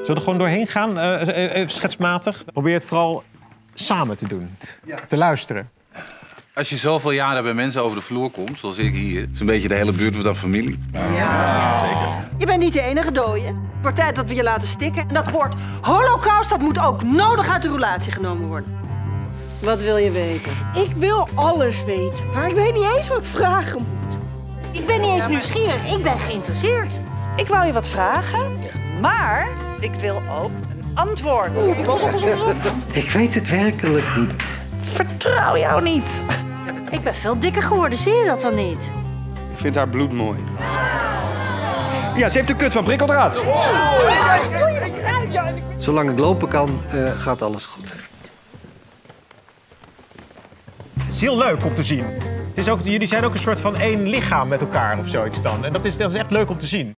Zullen we er gewoon doorheen gaan, even schetsmatig? Probeer het vooral samen te doen, te luisteren. Als je zoveel jaren bij mensen over de vloer komt, zoals ik hier, is een beetje de hele buurt wordt dan familie. Ja, zeker. Je bent niet de enige dooie. Het wordt tijd dat we je laten stikken. En dat woord holocaust, dat moet ook nodig uit de relatie genomen worden. Wat wil je weten? Ik wil alles weten, maar ik weet niet eens wat ik vragen moet. Ik ben niet eens nieuwsgierig, ik ben geïnteresseerd. Ik wou je wat vragen, maar ik wil ook een antwoord. Ik weet het werkelijk niet. Vertrouw jou niet. Ik ben veel dikker geworden, zie je dat dan niet? Ik vind haar bloed mooi. Ja, ze heeft de kut van prikkeldraad. Zolang ik lopen kan, gaat alles goed. Het is heel leuk om te zien. Het is ook, jullie zijn ook een soort van één lichaam met elkaar of zoiets dan. En dat is echt leuk om te zien.